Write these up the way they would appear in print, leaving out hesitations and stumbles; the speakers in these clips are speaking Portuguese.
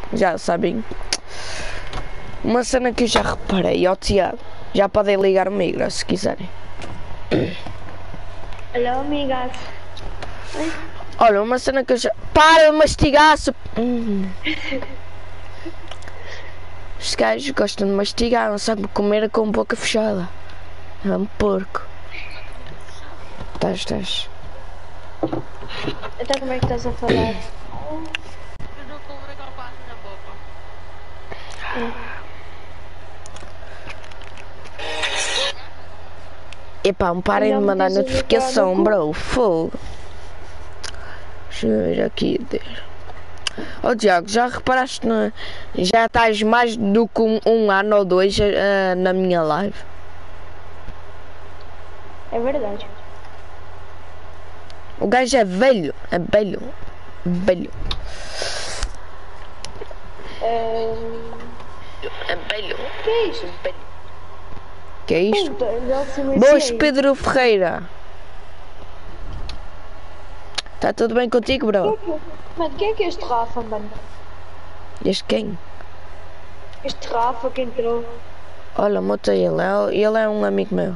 já sabem. Uma cena que eu já reparei, ó Tiago, já podem ligar o micro se quiserem. Alô, amigas. Olha, uma cena que eu já... Para de mastigar, Os gajos gostam de mastigar, não sabem comer com boca fechada. É um porco. Estás. Então como é que estás a falar? Eu não estou a brincar quase na boca. Epá, parem de mandar notificação, bro. Fogo. Deixa eu ver aqui. Ó Tiago, já reparaste já estás mais do que um ano ou dois na minha live? É verdade. O gajo é velho. É velho. É velho. que é isto? Que é isto? Puta, já se me Boas, sei. Pedro Ferreira. Tá tudo bem contigo, bro? Mano, quem é que é este Rafa, mano? Este quem? Este Rafa que entrou. Olha, motei ele é um amigo meu.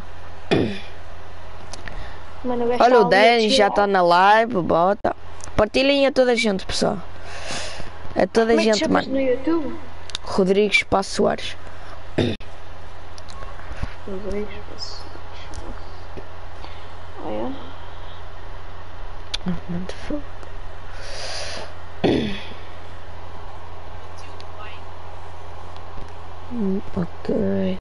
Mano, o gajo Olha, o está ali a Dani já chilar. está na live, bota. Partilhem a toda a gente, pessoal. A toda a Como é que te gente, chamas mano. no YouTube? Rodrigues Passo Soares. Rodrigues, passo. Ah, é? Muito fogo. Ok.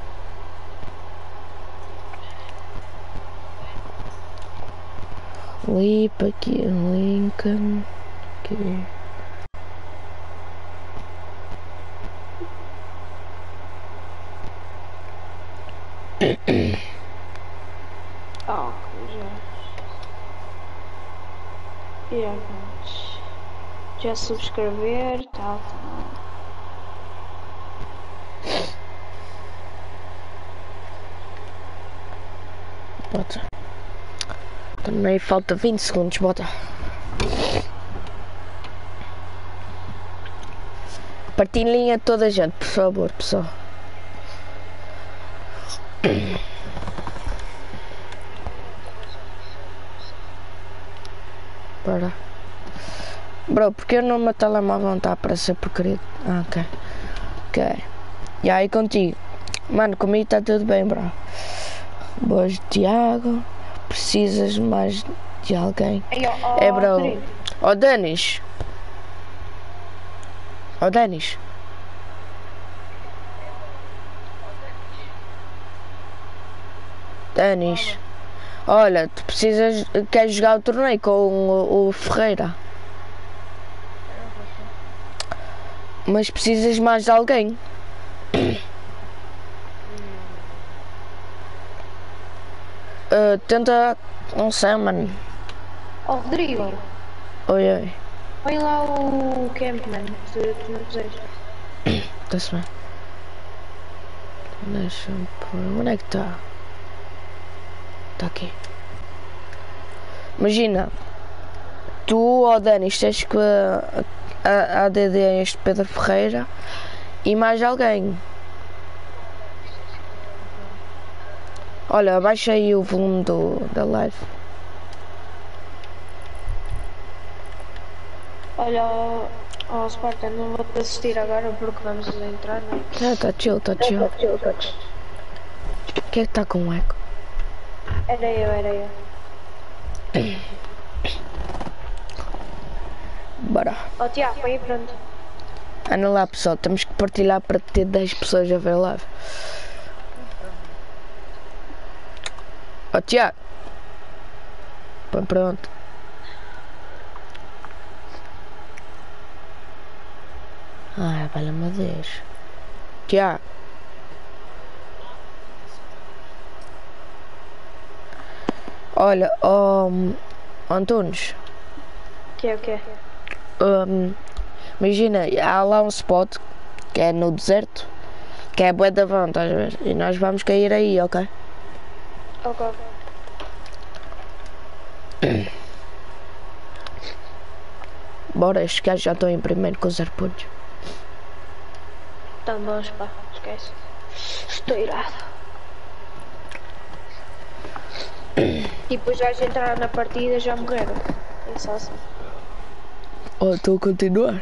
Lipa aqui, Lincoln. Aqui. Ah, já. Vamos. Já subscrever, tal. Bota. Também falta 20 segundos, bota. Partilhem a toda a gente, por favor, pessoal. Para. Bro, porque no meu telemóvel não está a aparecer porcaria? Ah, ok. Ok. E aí contigo? Mano, comigo está tudo bem, bro. Boas, Tiago. Precisas mais de alguém? Aí, É, bro. Rodrigo. Ó, Denis. Ó, Denis. Denis. Olha, tu precisas... Queres jogar o torneio com o Ferreira? Mas precisas mais de alguém. Tenta... Não sei, mano. Ó, Rodrigo. Oi. Põe lá o camp, mano. Se tu não quiseres. Está-se bem. Deixa-me pôr... Onde é que está? Está aqui. Imagina. Tu, ó Denis, tens que ADD a este Pedro Ferreira e mais alguém. Olha, baixa aí o volume da live. Olha, ó, Spartan, não vou-te assistir agora porque vamos entrar, não é? Ah, tá chill. O que é que está com eco? Era eu. Bora. Ó, Tiago, põe aí pronto. Anda lá, pessoal, temos que partilhar para ter 10 pessoas a ver a live. Ó, Tiago. Põe pronto. Ai, vale-me Deus. Tiago. Olha, Antunes. O quê? Imagina, há lá um spot que é no deserto, que é bué da vão, estás a ver? E nós vamos cair aí, ok? Ok. Bora, estes gajos já estão em primeiro com 0 pontos. Tão bons, pá, esquece. Estou irado. Tipo, os gajos entraram na partida e já morreram. É só assim. Oh, estou a continuar.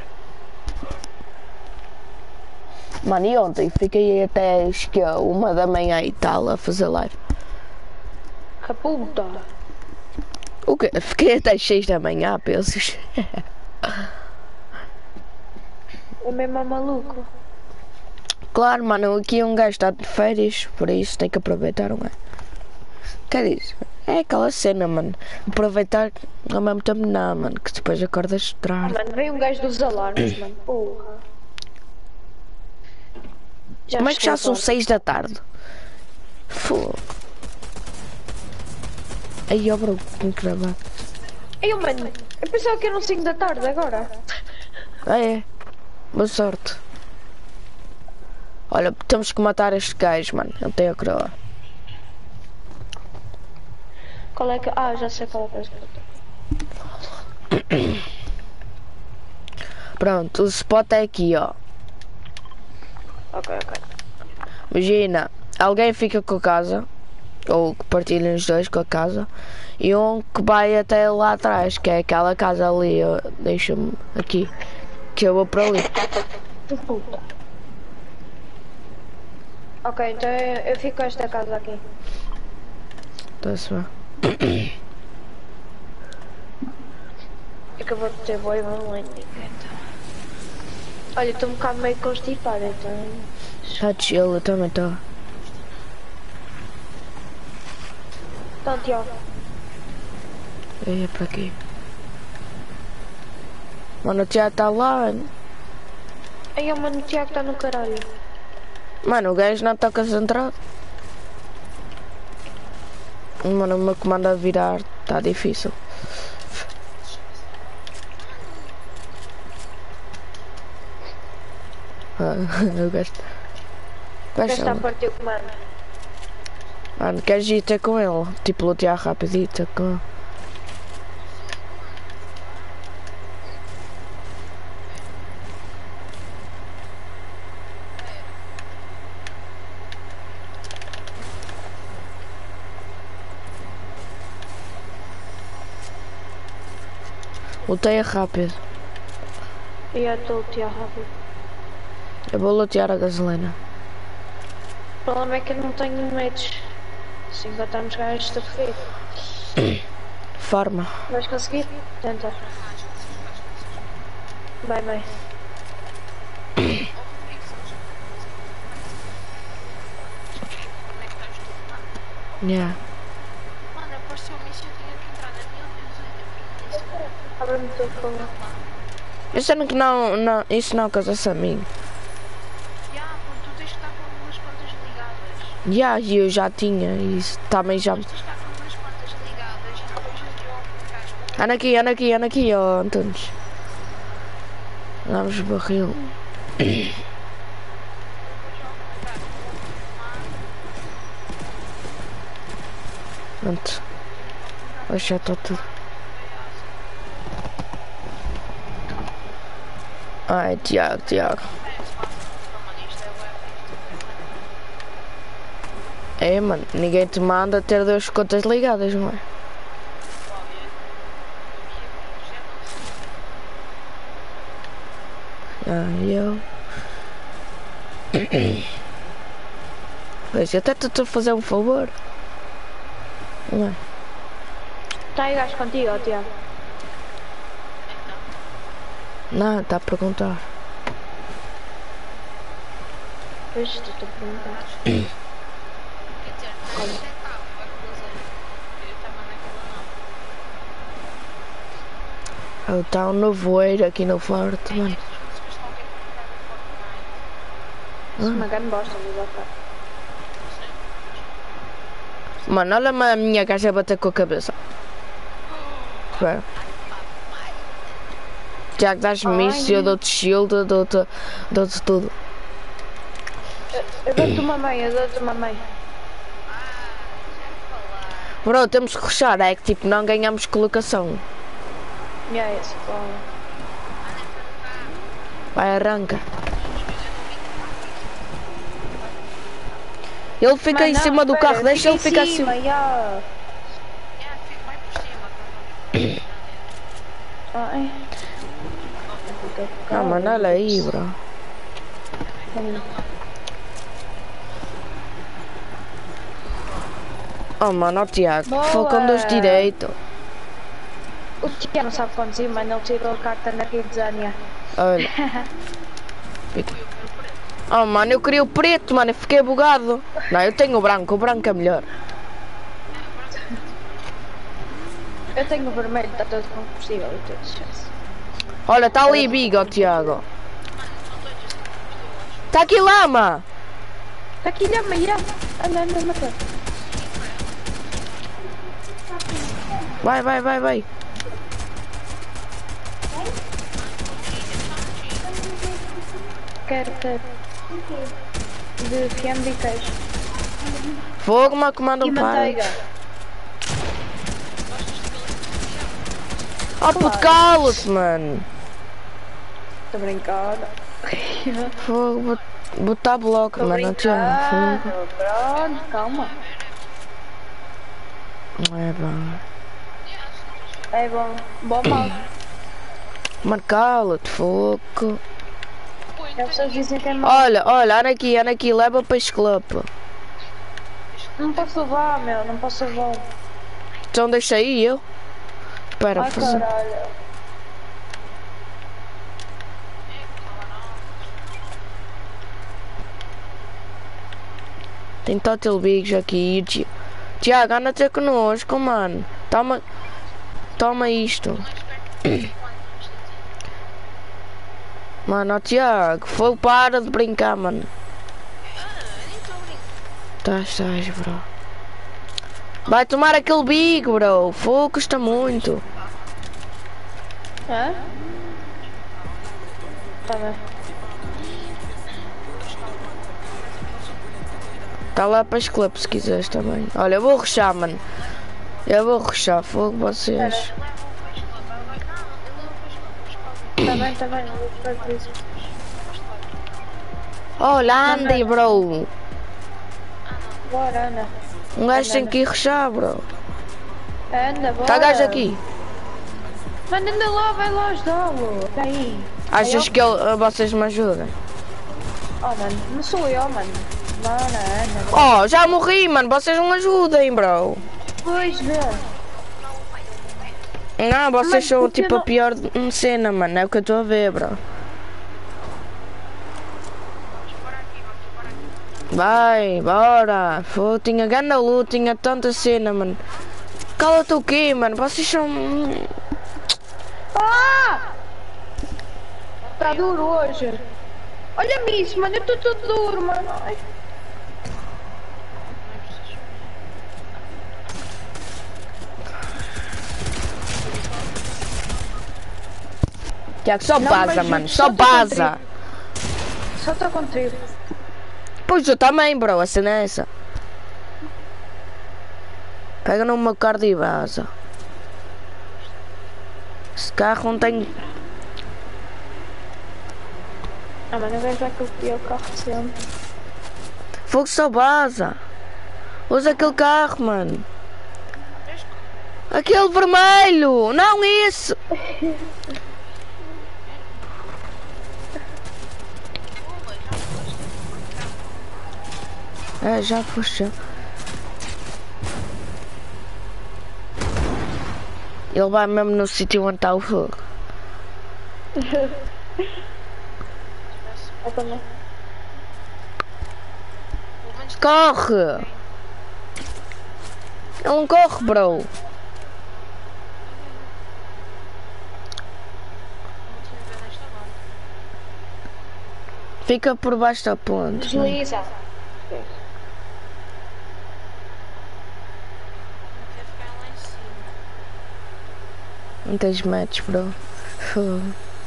Mano, e ontem fiquei até acho que 1 da manhã e tal a fazer live. Que puta! O quê? Fiquei até 6 da manhã, pensos. É mesmo maluco. Claro, mano, aqui um gajo está de férias, por isso tem que aproveitar, não é? Quer dizer, é aquela cena, mano. Aproveitar ao mesmo tempo não, mano, que depois acordas tarde. Mano, veio um gajo dos alarmes, mano. Porra. Como é que já estou são 6 da tarde? Fogo. Aí, ó, bro, tenho que gravar. Mano, eu pensava que eram 5 da tarde agora. Ah, é? Boa sorte. Olha, temos que matar este gajo, mano. Ele tem a coroa. Qual é que... Ah, já sei qual é que é. Pronto, o spot é aqui, ó. Ok. Imagina, alguém fica com a casa, ou que partilhem os dois com a casa, e um que vai até lá atrás, que é aquela casa ali, deixa-me aqui, que eu vou para ali. Puta. Ok, então eu fico com esta casa aqui. Está-se bem. É que eu vou ter boi, vamos lá. Olha, estou um bocado meio constipado, então... Está chill, eu também estou. Então, Tiago. Eu ia para aqui. Mano, o Tiago está lá. Aí, mano, o Tiago está no caralho. Mano, o gajo não está concentrado. Mano, o meu comando a virar está difícil. O gajo... O gajo está a partir o comando. Mano, queres ir ter com ele? Tipo, lutear rapidito com ele. Luteia rápido. E eu estou a lutear rápido. Eu vou lutear a gasolina. O problema é que eu não tenho medos. Se encontrarmos gajos de feito. Farma. Vais conseguir? Tenta. Vai. Yeah. Mano, apareceu-me isso, eu tinha que entrar na minha. Abre-me o teu fogo. Pensando que não, isso não acontece a mim. Porque tu tens que estar com duas contas ligadas. Eu já tinha, isso também já... Tens que estar com duas contas ligadas e depois eu Anda aqui, ó, Antunes. Damos o barril. Pronto. Hoje já está tudo. Ai, Tiago. É, mano, ninguém te manda ter duas contas ligadas, não é? Eu... Mas até estou a fazer um favor. Não é? Está aí gajo contigo, ó, Tiago. Não, está a perguntar. Pois, estou a perguntar. Quer dizer, eu estava naquela não. Está um nevoeiro aqui no Forte, mano. Uma grande bosta, mas ok. Mano, olha-me a minha casa a bater com a cabeça. Espera. Tiago, dás-me isso, eu dou-te shield, eu dou-te tudo. Eu dou-te uma meia, Bro, temos que rushar, é que tipo, não ganhamos colocação. Esse plano. Vai, arranca. Ele fica em Mano, cima do espera, carro, deixa ele ficar em assim. cima, já. Vai por cima, Ai. Ah, mano, olha aí, bro. Oh, mano, o Tiago, foi com dois direito. O Tiago não sabe conduzir, mano, ele tirou a carta na Kidzania. Olha. Oh, mano, eu queria o preto, mano, eu fiquei bugado. Não, eu tenho o branco é melhor. Eu tenho o vermelho, está todo combustível e tudo, esquece. Olha, tá ali Big, ó, Tiago. Tá aqui lama. Está aqui, lama, já. Anda, anda, mata. Vai. Quero. De fiambre e queijo. Fogo, mas comanda E um pai. manteiga. Oh, puto, cala-se, mano. Estou brincando. Fogo, botar bloco, mano, Tiago. Fogo. Pronto, calma. É bom. É bom. Bom mal. Mano, cala-te, fogo. As pessoas dizem que é mal. Olha, anda aqui, leva para esclapa. Não posso levar, meu, não posso levar. Então deixa aí eu. Espera, Ai, fazer. caralho. Tem Total Bigs aqui. Tiago, anda até connosco, mano. Toma isto. Mano, ó, Tiago, foi, para de brincar, mano. Estás, bro. Vai tomar aquele Big, bro. Fogo, custa muito. Hã? Tá bem. Tá lá para as clubes se quiseres também. Olha, eu vou rushar, mano. Eu vou rushar, fogo, vocês. Tá bem, não vou ficar por isso. Olha, Andy, bro. Bora, anda. Um gajo tem que ir rushar, bro. Anda, bora. Tá gajo aqui. Mano, anda lá, vai lá ajudá-lo. Tá aí. Achas que vocês me ajudam? Oh, mano, não sou eu, mano. Mano, anda. Oh, já morri, mano. Vocês não ajudem, bro. Pois, vê. Não, vocês Mas são porque tipo a não- pior cena, mano. É o que eu estou a ver, bro. Vai, bora. Pô, tinha ganda luta, tinha tanta cena, mano. Cala-te o quê, mano? Vocês são... Ah! Tá duro hoje. Olha-me isso, mano. Eu tô todo duro, mano. Ai. Tiago, só Não, baza, mas mano. só Só tô baza. Só tô contigo. Pois eu também, bro. A cena é essa. Pega no meu carro e vaza. Esse carro não tem... Ah, mano, o gajo vai copiar o carro sempre. Fogo, só baza. Usa aquele carro, mano. Aquele vermelho. Não esse. É, já foste. Ele vai mesmo no sítio onde está o fogo. Eu também. Corre! Ele não corre, bro. Fica por baixo da ponte. Desliza. Não tens match, bro. Fogo.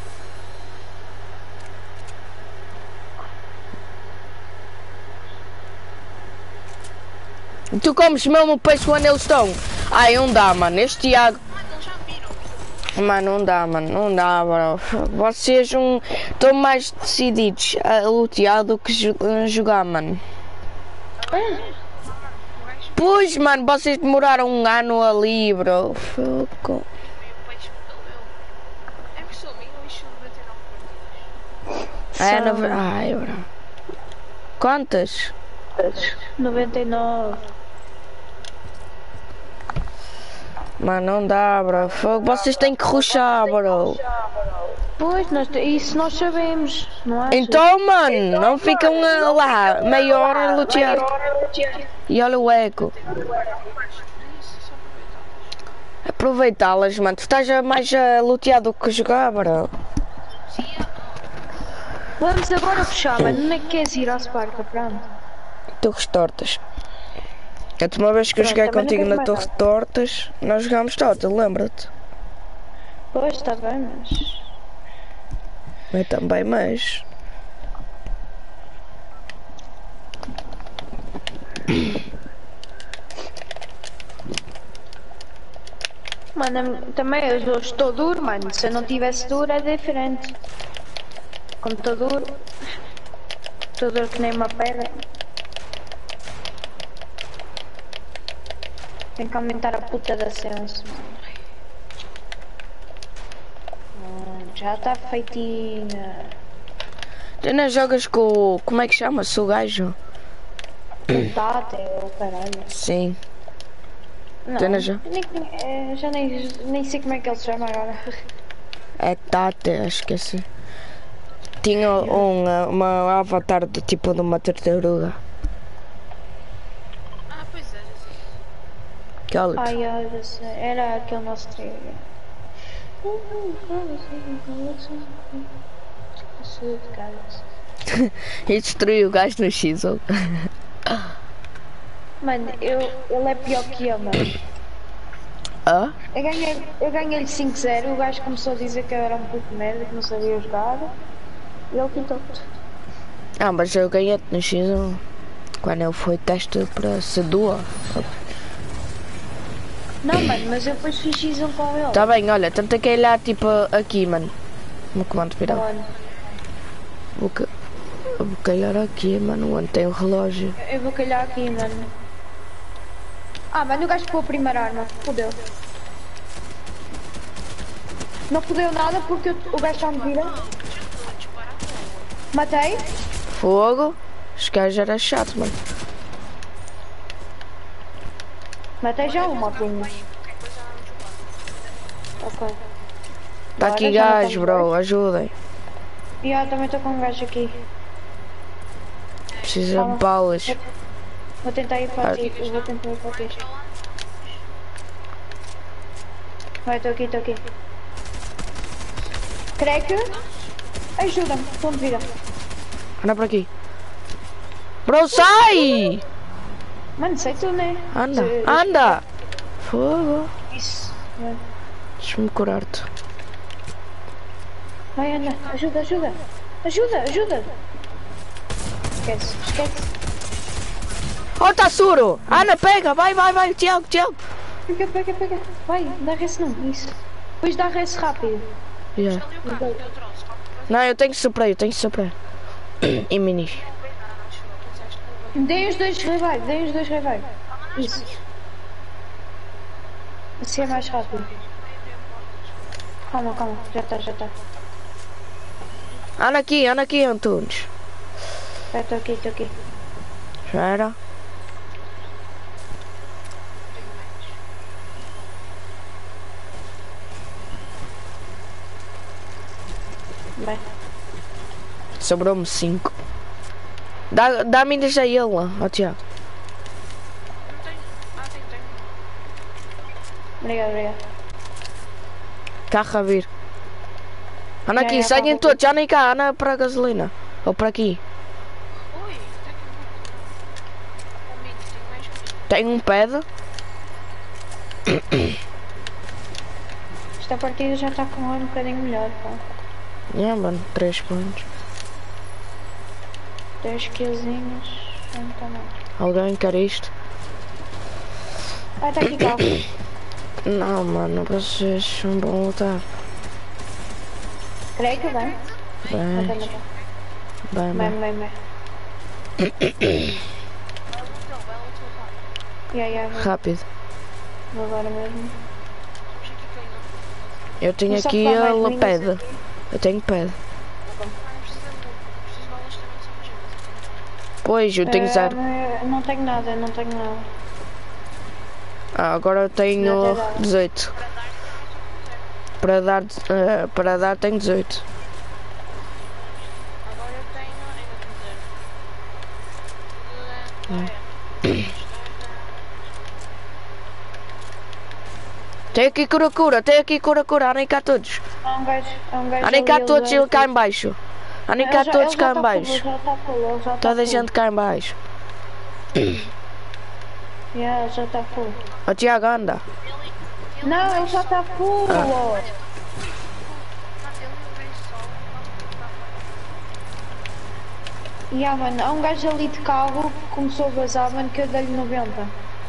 Tu comes mesmo o peixe quando eles estão? Ai, não dá, mano. Este Tiago... Mano, não dá, mano. Não dá, bro. Vocês estão mais decididos a lutear do que jogar, mano. Pois, mano, vocês demoraram um ano ali, bro. Foco. E o peixe morreu. É que sou minha, eu encho 99 partidas. É, ai, bro. Quantas? 99. Mano, não dá, bro. Fogo. Vocês têm que rushar, bro. Pois, isso nós sabemos, não é? Então, mano, não ficam lá meia hora a lutear. E olha o eco. Aproveitá-las, mano. Tu estás mais a lutear do que jogar, bro. Vamos agora puxar, mano. Não é que queres ir ao Sparka, pronto. Tu restortas. A última vez que eu joguei também não contigo quero na mais Torre de Tortas, nós jogámos Total, lembra-te? Pois, está bem, mas... Eu também, mas... Mano, também eu estou duro, mano. Se eu não tivesse duro é diferente. Como estou duro que nem uma pedra. Tem que aumentar a puta da senso. Já está feitinha. Tu não jogas com... Como é que chama-se o gajo? Tate, o caralho. Sim. Não, Tu não jo- já nem sei como é que ele se chama agora. É Tate, acho que é assim. Tinha uma avatar de tipo de uma tartaruga. Ah, pois é, já sei. Que olha. Ai, já sei. Era aquele nosso trio. E destruiu o gajo no X. Mano, ele é pior que eu, mano. Ah? Eu ganhei-lhe 5-0, o gajo começou a dizer que eu era um puto de merda, que não sabia jogar. E ele quitou. Ah, mas eu ganhei-te no X1 quando eu fui teste para Sedua. Não, mano, mas eu depois fiz X1 com ele. Tá bem, olha, tenta que ir lá tipo aqui, mano. No comando viral. Mano, Vou calhar aqui, mano, onde tem o relógio. eu vou calhar aqui, mano. Ah, mano, o gajo pôs a primeira arma. Fodeu. Não fodeu nada porque o gajo já me vira. Matei. Fogo. Os gajos era chato, mano. Matei já uma, punho. Ok. Tá aqui Agora já não gajo, tenho bro, gajo. ajudem. E eu também estou com um gajo aqui. Precisa Calma. de balas. Vou tentar ir para ti. Eu vou tentar ir para ti. Vai, estou aqui. Crack. Ajuda-me. Estou-me vida. Anda por aqui. Bro, sai! Mano, sei tu, né? Anda! Fogo. Isso. Vai. Deixa-me curar-te. Vai, anda. Ajuda. Esquece. Oh, tá suro! Ana, pega! Vai, Tiago! Pega. Vai, dá res não. Isso. Depois dá res rápido. Yeah. Ali o carro que eu trouxe. Não, eu tenho spray. E minis. Dei os dois revive. Isso. Assim é mais rápido. Calma. Já tá. Anda aqui, Antunes. Estou aqui. Já era? Vai. Sobrou-me 5. Dá minis a ele, ó Tiago. Não tenho. Ah, tenho. Obrigado. Carro a vir. Anda Já, aqui, já, saem carro a todos, já nem cá, anda para a gasolina. Ou para aqui. Ui, Tem tenho um pad. Esta partida já está com um bocadinho melhor, pá. Mano, 3 pontos. 10 killzinhos. Não está mal. Alguém quer isto? Ah, está aqui carro. Não, mano, vocês são bom lutar. Creio que vem. Bem. Vai. Rápido. Vou agora mesmo. Vamos aqui cair, Eu tenho Não sabe aqui dar mais a linhas pad. aqui? Eu tenho pad. não. Preciso de balas também, só uma gente. Pois, eu tenho zero. Não tenho nada, não tenho nada. Ah, agora eu tenho Já tem dado. 18. Para dar também só com zero. Para dar tenho 18. Agora eu tenho ainda com zero. Tem aqui cura-cura, tem aqui cura-cura. Andem cá todos. Há um gajo Andem ali, cá ele todos já- e cá em baixo. Andem cá todos cá em baixo. Ele já está full, ele já está Toda a full. gente cá em baixo. Yeah, já está full. O Tiago anda. Não, ele já está full. Ah. ó. Yeah, mano, há um gajo ali de carro que começou a vazar, mano, que eu dei-lhe 90.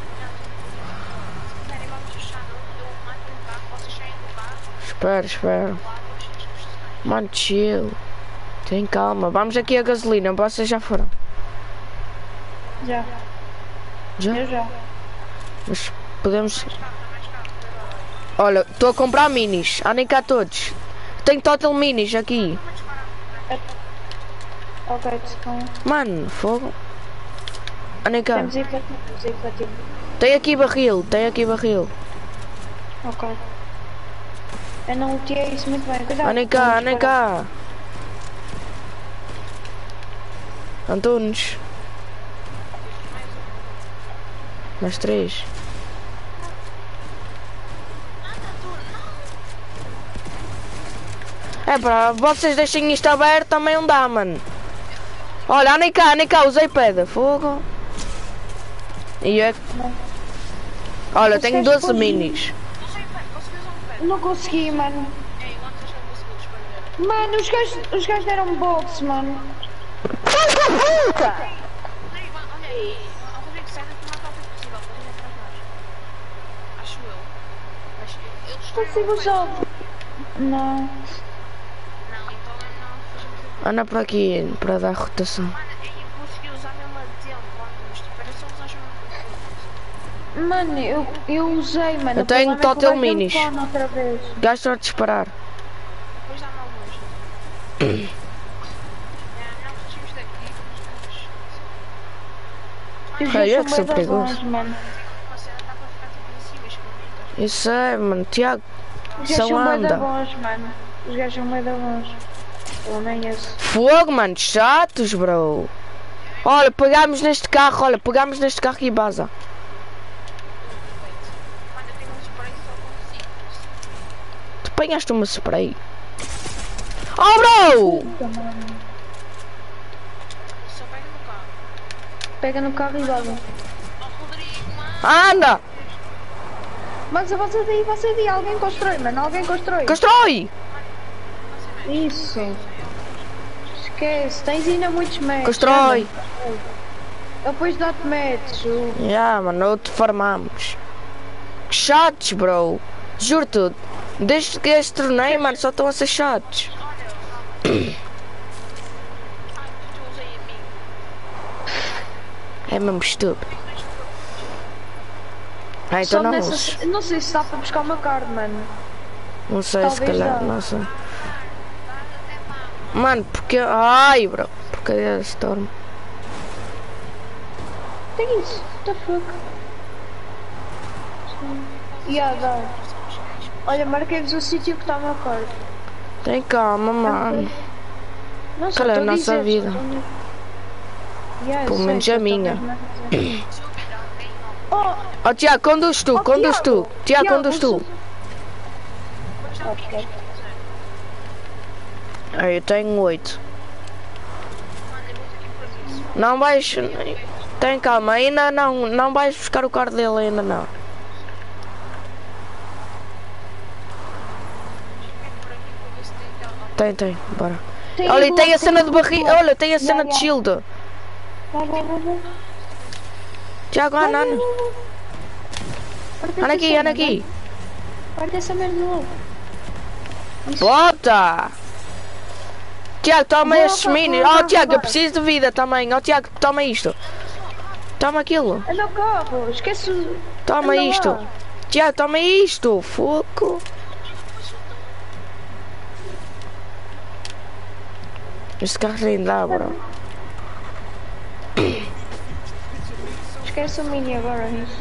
Espera, espera. Mano, chill. Tem calma. Vamos aqui a gasolina. Vocês já foram? Já, Já? eu já. Mas podemos... Olha, estou a comprar minis. Andem cá todos. Tenho total minis aqui. Ok, então. Mano, fogo. Andem cá. Temos aí para ti, temos aí para ti. Tem aqui barril, tem aqui barril. Ok. Eu não luteei isso muito bem. Cuidado. Andem cá, vamos andem parar. cá. Antunes. Mais 3. É pá, vocês deixem isto aberto também não dá, mano. Olha, andem cá, usei pedra, fogo. E é... Olha, tenho 12 minis. Não consegui, mano. Mano, os gajos deram box, mano. Olha aí, o Rodrigo sai daqui o mais rápido possível, para ir atrás de nós. Acho eu. Mas eles Consigo o jogo. Não. Não, então é melhor fazermos o... Anda por aqui para dar rotação. Mano, eu consegui usar mesmo a tempo, Antunes. Tipo, era só usar mesmo. Mano, eu usei, mano. Eu O tenho problema é que o total gajo deu-me minis. cone outra vez. Gasto a disparar. Depois dá-me alguns. Não fugimos daqui, Os Ai, é gajos que são sou bué da perigoso. bons, mano. a cena está para ficar tipo em cima, escondidas. Isso é, mano. Tiago, Os gajos são são bué da anda. bons, mano. Os gajos são bué da bons. O homem é esse. Fogo, mano. Chatos, bro. Olha, pegámos neste carro, e baza. Mano, eu tenho um spray só consigo. Tu apanhaste uma spray. Oh, bro! Só pega no carro. Pega no carro e vaza. Oh, Rodrigo, mano. Anda! Mas você daí. Alguém constrói, mano. Alguém constrói. Constrói! Isso. Esquece. Tens ainda muitos metros. Constrói! Eu depois dou-te metros. Ya, mano, outro farmamos. Que chatos, bro. Juro-te, desde que este torneio, mano, só estão a ser chatos. Tu usei a mim. É mesmo estúpido. Ah, Só então não nessas- uso. Não sei se dá para buscar uma carne, mano. Não sei, se talvez calhar, dá. não sei. Mano, porque... Ai, bro. Porque é Storm. Tem isso. What the fuck? Dá. Olha, marquei-vos o sítio que está o meu corpo. Tem calma, mano. Não sei, Qual é a estou nossa dizer, vida? só estou eu Pelo sei, menos só a estou minha. mesmo a dizer. Oh, Ó, Tiago, conduz tu, oh, conduz tu. Tiago, conduz tu. Ok. Aí, eu tenho 8. Não vais... Tem calma, ainda não vais buscar o carro dele, ainda não. Tem, bora. Olha, e tem a cena de barriga, olha, tem a cena de shield. Vai. Tiago, anda, anda. Anda aqui, anda aqui. Parte essa merda de novo. Bota! Tiago, toma Vou, estes vou, minis. vou, Oh, vou, Tiago, eu vou. preciso de vida também. Oh, Tiago, toma isto. Toma aquilo. Anda ao carro, esquece o... Toma Anda isto. lá. Tiago, toma isto. Foco. Este carro nem dá, bro. Esquece o mini agora, isso.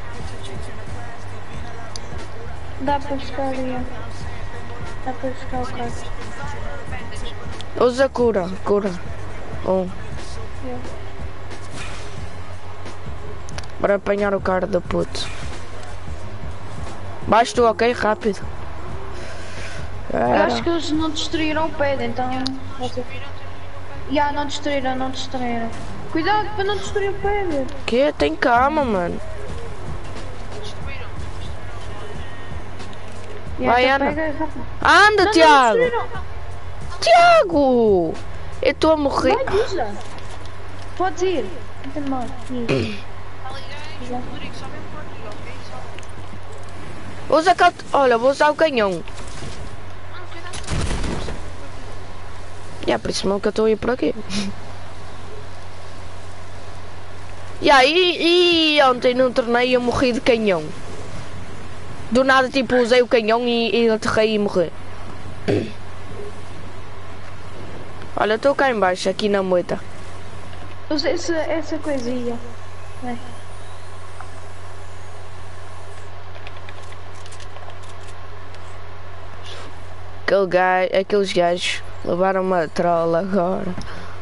Dá para buscar ali, ó. Dá para buscar o carro. Usa cura. Para apanhar o cara da puto. Baixo tu, ok? Rápido. Eu acho que eles não destruíram o pad, então... Já, não destruíram. Cuidado para não destruir o pad. Que? Tem calma, mano. Vai, então Ana. pega rápido. Anda, Não, Tiago. não destruíram. Tiago! Eu estou a morrer. Vai, usa. Podes ir. Não tem mal. Rodrigo, só vem por aqui, ok? Só... Usa cá. Olha, vou usar o canhão. Mano, cuidado. É, por isso mesmo que eu estou a ir por aqui. E aí, ontem num torneio eu morri de canhão. Do nada, tipo, usei o canhão e aterrei e morri. Olha, eu estou cá em baixo, aqui na moita. Usa essa coisinha. Vai. Aqueles gajos levaram uma trola agora.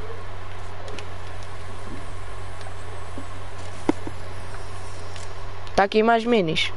Tá aqui mais minis.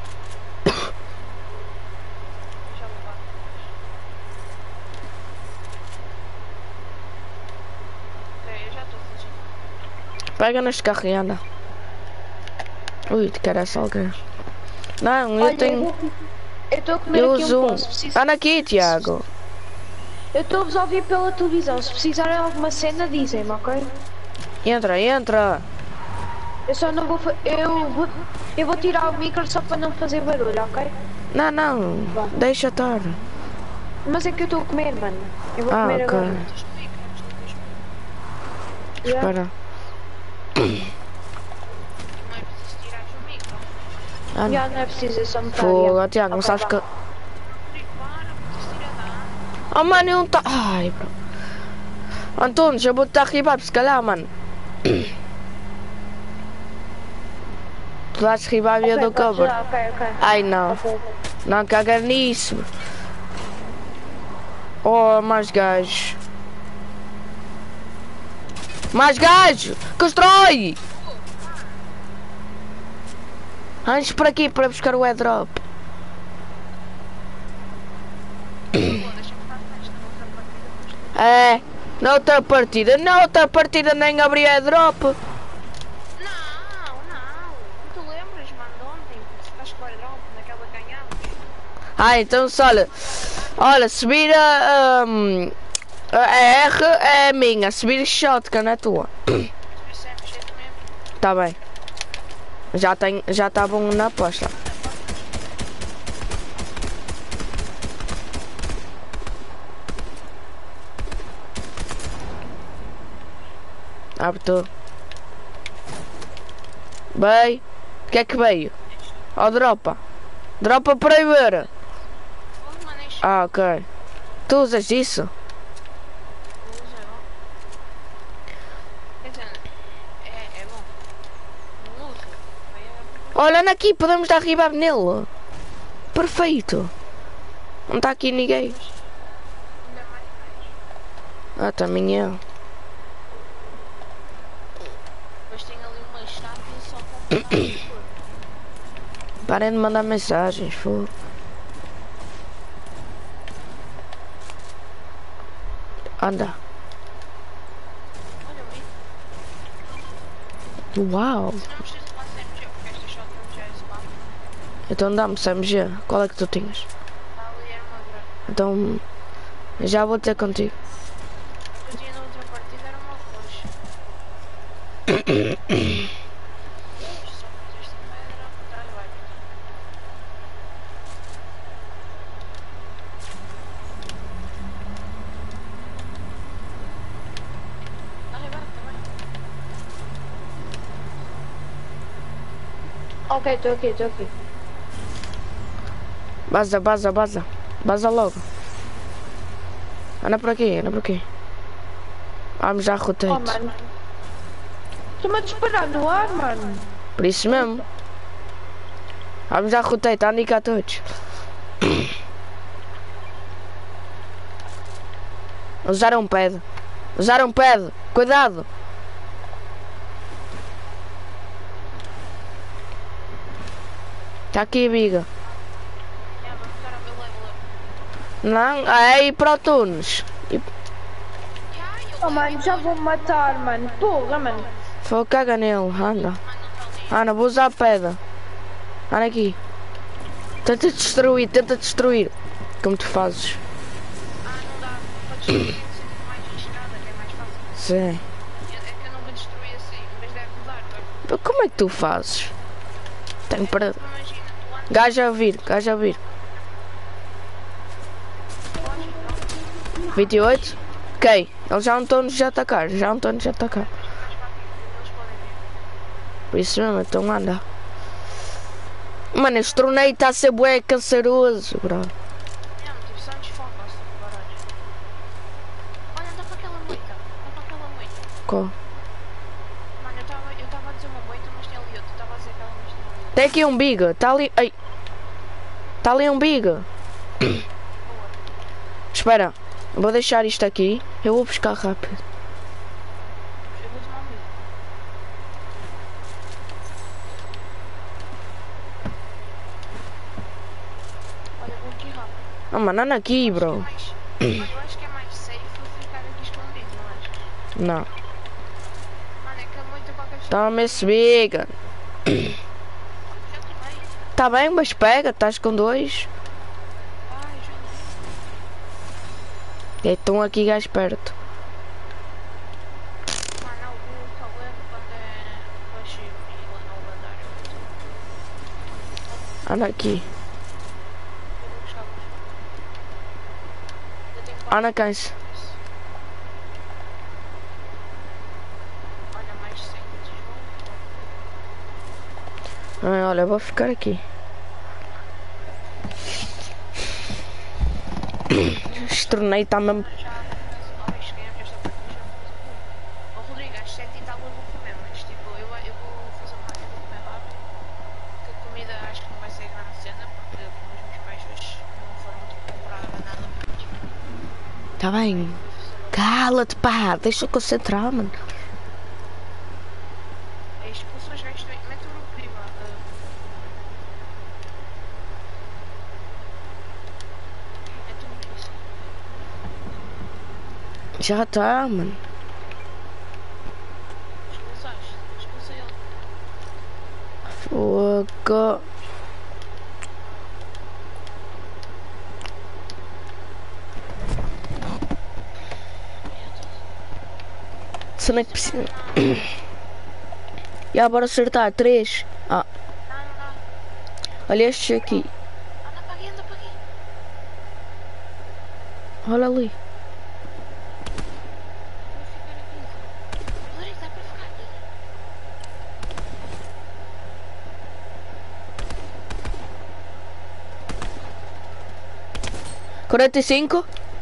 Eu já estou fugindo. Pega neste carro e anda. Ui, te quero essa alguém. Não, eu Olha, tenho. eu estou a comer Eu aqui uso um um. pão. Se precisar... Anda aqui, Tiago. Eu estou-vos a ouvir pela televisão. Se precisarem de alguma cena, dizem-me, ok? Entra. Eu só não vou... Eu vou tirar o micro só para não fazer barulho, ok? Não. Deixa estar. Mas é que eu estou a comer, mano. Eu vou Ah, comer ok. agora. Já. Espera. Não é preciso tirar o micro. Ah, Já não é preciso, eu só me Fogo, Tiago, não sabes que... Rodrigo, para, preciso tirar da... Oh, mano, eu não tá... Ai, bro. Antunes, eu vou-te dar revive, se calhar, mano. Tu dás revive e eu dou cover. Ok. Ai, não. Ok. Não caga nisso. Oh, mais gajos. Mais gajos! Constrói! Antes por aqui para buscar o airdrop. É, na outra partida nem abri airdrop. Não. Não te lembras, mano, de ontem? Se estás com o airdrop, naquela ganhamos. Então só olha, se vira a R é minha, se vira shotgun é tua. Tá bem. Já estavam na aposta. Abre tu. Bem, o que é que veio? Ó, dropa. Dropa para ir ver. Ah, ok. Tu usas isso? Quer dizer, é bom. Não uso. Olha, anda aqui, podemos dar revive nele. Perfeito. Não está aqui ninguém. Ah, também eu. Mas tem ali uma estátua só para... Parem de mandar mensagens, fogo. Anda. Olha, Uau. não preciso de uma CMG, porque esta shotgun já é spam. Então dá-me CMG. Qual é que tu tinhas? Está ali a armadura. Então já vou ter contigo. O que eu tinha na outra partida era uma roxa. Só fazer esta pedra, trás vai. Está a também. Ok, estou aqui, estou aqui. Baza, baza, baza. Baza logo. Anda por aqui, anda por aqui. Vamos já rotate. Oh, mano. Estou-me a disparar no ar, mano. Por isso mesmo. Vamos já rotate, anda cá todos. Usaram pad. Usaram pad. Cuidado. Tá aqui a biga. Não, aí Pro Tunes. Oh, mano, já vou matar, mano. Porra, mano. Foi caga nele, anda. Anda, vou usar a pedra. Anda aqui. Tenta destruir, tenta destruir. Como tu fazes? Ah, não dá. Podes destruir um sítio mais arriscado, que é mais fácil. Sim. É que eu não vou destruir assim, mas deve mudar, tá? Como é que tu fazes? Tenho para... Imagina, tu andas Gajo a vir, gajo a vir. 28? Ok, eles já não estão-nos a atacar, já não estão-nos a atacar. mais para aqui, eles podem vir. Por isso mesmo, então anda. Mano, este torneio está a ser bué canceroso, bro. Não, tipo, só desfoca-se, baralho. Olha, anda para aquela moita. Anda para aquela moita. Qual? Mano, eu estava a dizer uma moita, mas tem ali outra. Estava a dizer aquela, mas tem ali outra. Tem aqui um biga, está ali... Ai. Está ali um biga. Espera, vou deixar isto aqui. Eu vou buscar rápido. Eu vou tomar um bico. Olha, vou aqui rápido. Ah, mano, anda aqui, bro. Olha, eu acho que é mais safe ficar aqui escondido, não achas? Não. Mano, é que a moita qualquer pessoa... Toma esse biga. Já tomei. Tá bem, mas pega, estás com dois. Ai, já E estão aqui gajos perto. Mano, o problema quando é passivo e não lendário. Anda aqui. Eu vou buscar luz. Eu tenho Anda cães. Olha, mais 100 tijolos. Ah, olha, eu vou ficar aqui. Este torneio está mesmo... Já começo. Ai, cheguei a esta parte já começo a comer. Ó Rodrigo, às 7 e tal eu vou comer, mas tipo, eu vou fazer uma área, vou comer rápido. Que a comida acho que não vai ser grande cena, porque como os meus pais hoje não foram tipo comprar nada. Tá bem. Cala-te, pá. Deixa eu concentrar, mano. É expulsões, gajo, mete o grupo privado. Mete o grupo isso. Já tá, mano. Expulsa ele. Fogo. Será que precisa? Já, bora acertar. 3. Ah, Não, não dá. olha estes aqui. Anda para aqui, anda para aqui. Olha ali. Vou ficar aqui. Rodrigo, dá para ficar aqui. 45.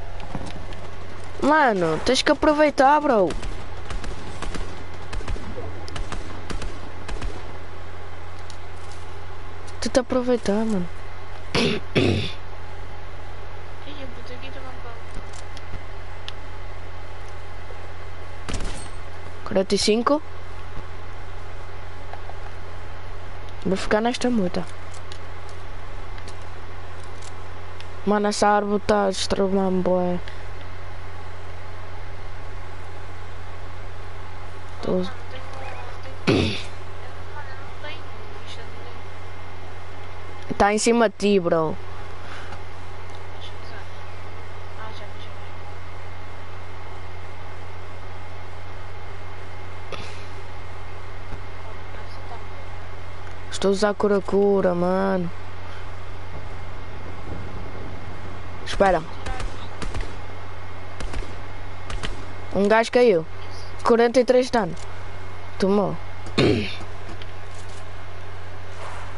Mano, tens que aproveitar, bro. Tenta aproveitar, mano. Ih, eu botei aqui também para... 45. Vou ficar nesta muta. Mano, essa árvore tá extremamente boa. Tô... Mano, tenho... Mano, eu não tenho ficha de ninguém. Tá em cima de ti, bro. Deixa eu usar. Ah, já vi, já vi. Olha, você tá bom. Estou a usar cura-cura, mano. Espera. Um gajo caiu. 43 de dano. Tomou.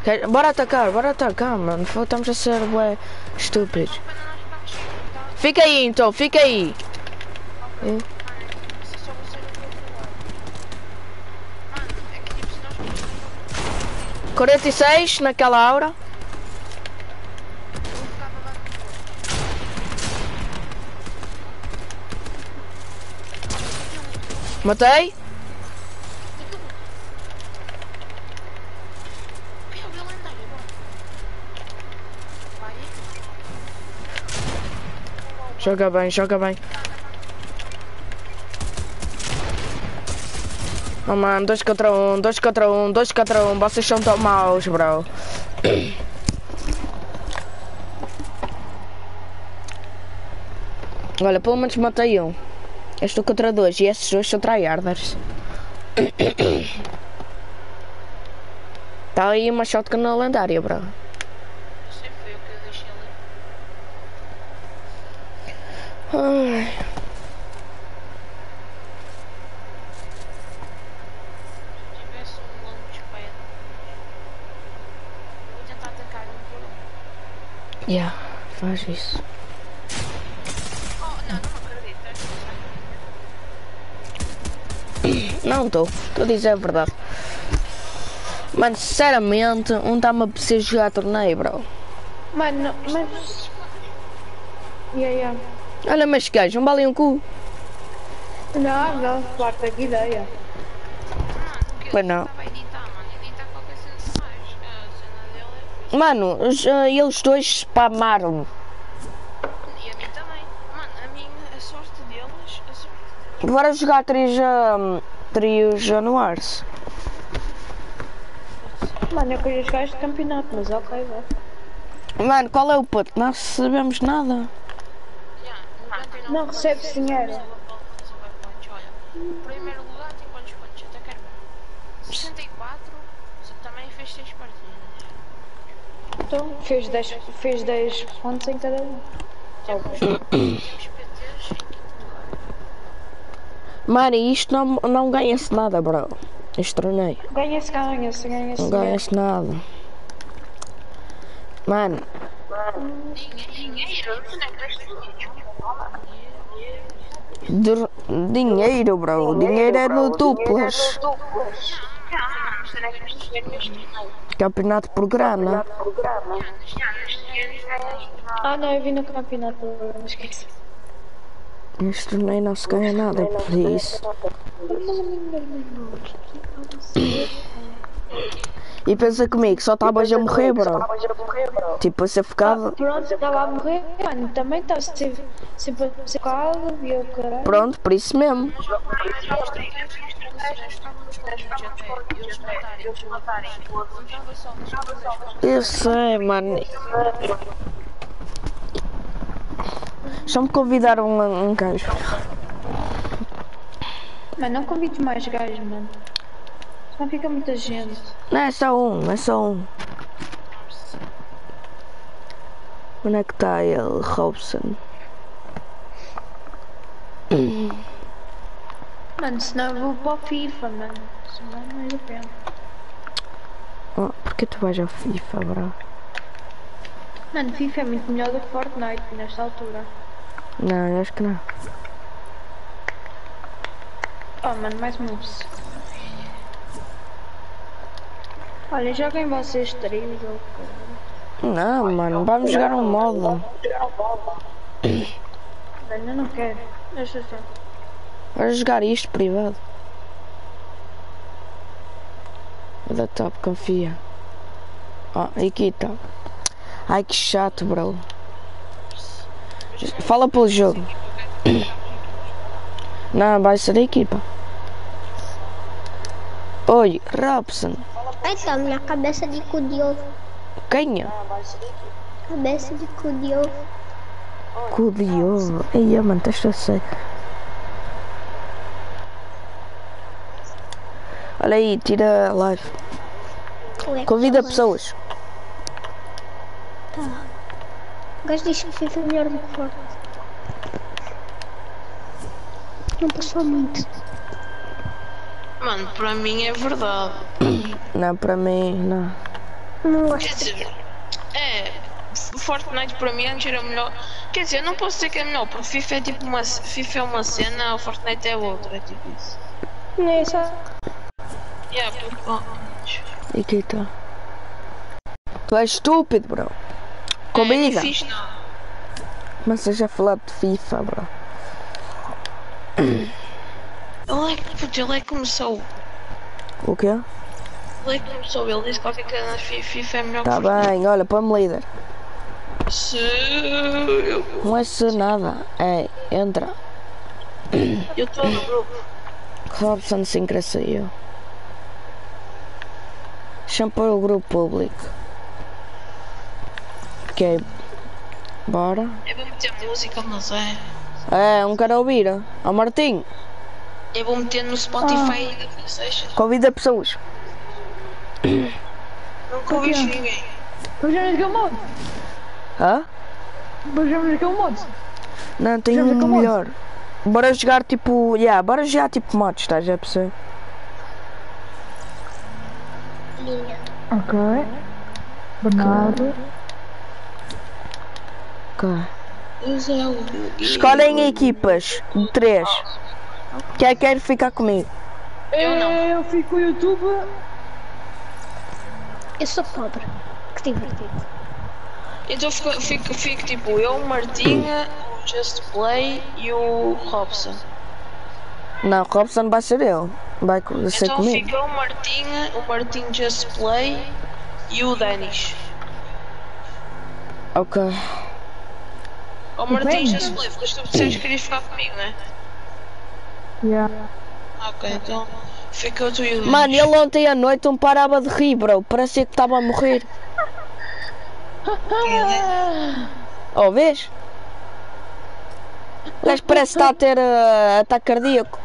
Bora atacar, mano. Estamos a ser bué estúpidos. Fica aí então, fica aí. Mano, isso só vai ser um pouco. Mano, é que tipo, se nós 46 naquela aura. eu ficava lá no Matei. Ai, eu vi a lendária, bora. Vai. Joga bem. Oh mano, 2 contra 1, vocês são tão maus, bro. Olha, pelo menos matei um. Eu estou contra 2 e esses 2 são tryharders. Tá aí uma shotgun na lendária, bro. Sempre foi o que eu deixei ali. Ai. Se tivesse um longo de pé. Eu vou tentar atacar um por um. Yeah, faz isso. Oh, não acredito. Não estou a dizer a verdade. Mano, sinceramente, um está-me a precisar jogar torneio, bro. Mano, mas... Yeah. Olha, mas gajo, um bala e um cu. Não, parte aqui ideia. Mano, o que Pois não. estava a editar, mano. Editar qualquer cena de mais. A cena dele é Mano, eles dois spamaram. E a mim também. Mano, a sorte deles. Bora jogar trios anuares. Mano, eu queria jogar este campeonato, mas ok, vai. Mano, qual é o puto? Não sabemos nada. Não recebes dinheiro. Olha, o primeiro lugar tem quantos pontos? Até quero ver. 64. Também fez 6 partidas. Então, fez 10 pontos em cada um. Temos PTs em quinto lugar. Mano, isto não ganha-se nada, bro. Este torneio. Ganha-se. Não ganha-se nada. Mano, dinheiro, bro. Dinheiro é no duplas. Campeonato por grana. Ah, não, eu vi no campeonato, não esqueci. Este torneio não se ganha nada por isso. E pensa comigo, só estavas a morrer, bro. Tipo, a ser focado. Pronto, eu estava a morrer, mano, também estava sempre focado e eu, caralho. Pronto, por isso mesmo. Eu sei, mano. Só me convidaram um gajo. Mano, não convides mais gajos, mano. Senão fica muita gente. Não é só um, é só um. Onde é que está ele, Robson? Mano, senão eu vou para o FIFA, mano. Senão não é a pena. Oh, porque tu vais ao FIFA, bro? Mano, FIFA é muito melhor do que Fortnite nesta altura. Não, eu acho que não. Oh, mano, mais uma vez. Olha, joguem vocês três ou Não, mano, vamos jogar um modo. Mano, eu não quero. Deixa só. Vamos jogar isto privado. Da top, confia. Ó, aqui tá. Ai que chato, bro. Fala pelo jogo. Não, vai ser da equipa. Oi, Robson. Aí tá, minha cabeça de cu de ovo. Quem é? Cabeça de cu de ovo. Cu de ovo. Ei, mano, testa sei. Olha aí, tira a live. Convida pessoas. Tá. O gajo diz que FIFA é melhor do que Fortnite. Não passou muito. Mano, para mim é verdade. Não, para mim, não. Não gosto Quer de dizer, Fortnite para mim antes era melhor. Quer dizer, eu não posso dizer que é melhor, porque FIFA é tipo FIFA é uma cena, o Fortnite é outra, é tipo isso. Não é só. Porque, Nikita. Tu és estúpido, bro. Comida. Não fiz nada. Mas seja falar de FIFA, bro. Ele começou. O quê? Ele disse qualquer coisa na FIFA é melhor Tá que Fortnite. bem, olha, põe-me líder. Se Não é se nada. É, entra. eu estou no grupo. Robson sem querer saiu. Deixa-me pôr o grupo público. Ok. Bora. Eu vou meter música, mas Não quero ouvir. Ó Martim, eu vou meter no Spotify da PlayStation. convida pessoas. Nunca ouvi ninguém. Vamos jogar naquele modo. Hã? Vamos jogar naquele modo. Não, tem Joga com um melhor. Bora jogar tipo. Bora jogar tipo mods, estás a perceber? Ok. Bernardo. Ok. Escolhem equipas de 3. Quem é que quer ficar comigo? Eu fico com o YouTube. Eu sou pobre. Que divertido. Então fico tipo eu, o Martinha, o Just Play e o Robson. Não, Robson vai ser eu. Vai ser Então comigo. fica o Martinho Just Play e o Denis. Ok. O Martinho Bem. Just Play, porque tu disseste que querias ficar comigo, né? Yeah. Ok, então fica tu e o Denis. Mano, ele ontem à noite não parava de rir, bro. Parecia que estava a morrer. Oh, vês? O gajo parece que está a ter ataque cardíaco.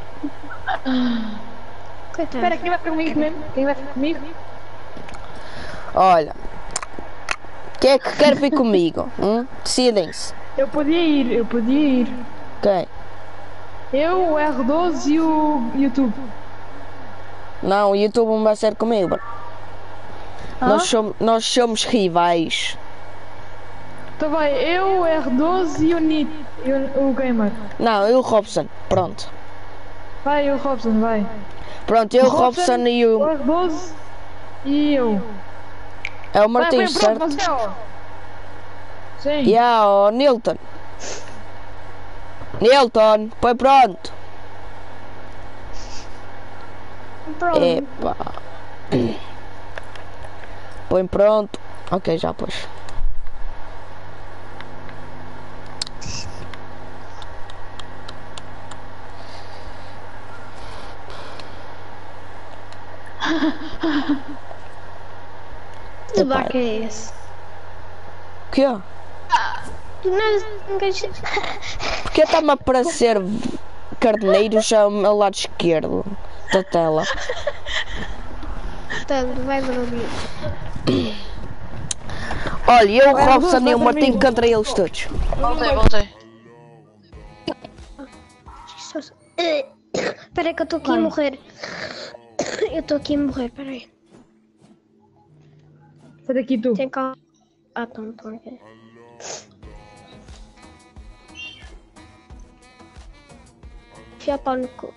Coitado. Espera, quem vai ficar comigo mesmo? Quem vai ficar comigo? Olha. Quem é que quer vir comigo? Decidem-se. Eu podia ir. Quem? Eu, o R12 e o YouTube. Não, o YouTube não vai ser comigo, bro. Nós somos rivais. Então vai, eu, o R12 e o Nit. E o Gamer. Não, eu e o Robson. Pronto. Vai, o Robson, vai. Pronto, eu, o Robson e O o... R12 e eu. É o Martim, vai, pronto, certo? você, ó. Sim. E há o Nilton. Nilton, põe pronto. Pronto. Epa. Põe pronto. Ok, já pôs. Que barco é esse? O quê? Não queres... Porque está-me a aparecer carneiros ao meu lado esquerdo da tela. Tá, vai dormir. Olha, eu, o Vai, Robson vai e o Martim dormir. contra eles todos. Voltei. Espera aí que eu estou aqui a morrer. Eu estou aqui a morrer, espera aí. Sai daqui tu. Tem calma. Ah, então, ok. Fia pau no cu.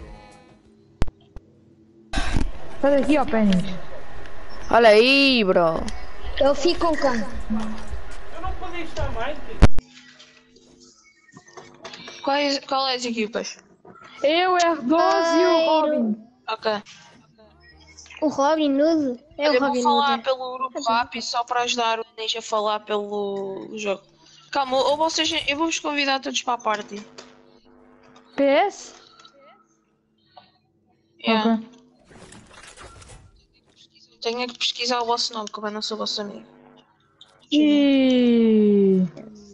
Sai daqui, ó, Penny. Olha aí, bro. Eu fico com quem? Qual é as equipas? Eu, R12 e o Robin. Ok. O Robin Nude? É Olha, o Robin vou falar Nude. pelo grupo rápido só para ajudar o Ninja a falar pelo jogo. Calma, ou vocês, eu vou-vos convidar todos para a party. PS? Yeah. Ok. Tenho é que pesquisar o vosso nome, como eu não sou vosso amigo. E...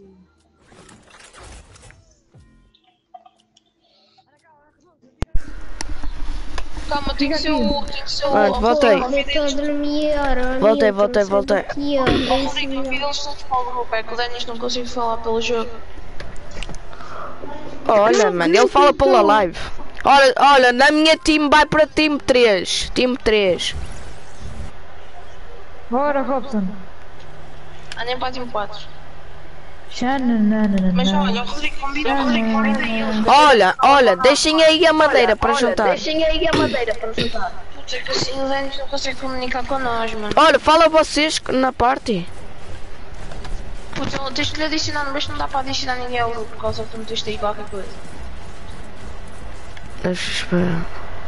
Calma, tem que ser o. Tem que ser o. Pronto, voltei. Eu estou a dormir, ora. Voltei. Aqui, ó. O Rodrigo, convida-os todos para o grupo. É que o Denis não consigo falar pelo jogo. Olha, mano, ele fala pela live. Olha, na minha time vai para time 3. Time 3. Bora, Robson. Andem para time 4. Xananana. Mas olha, o Rodrigo convida eles. Olha, deixem aí a madeira para juntar. Putz, é que assim o Denis não consegue comunicar com nós, mano. Olha, fala vocês na party. Putz, eu tens de lhe adicionar, mas não dá para adicionar ninguém ao grupo, por causa que tu meteste aí qualquer coisa. Deixa eu esperar.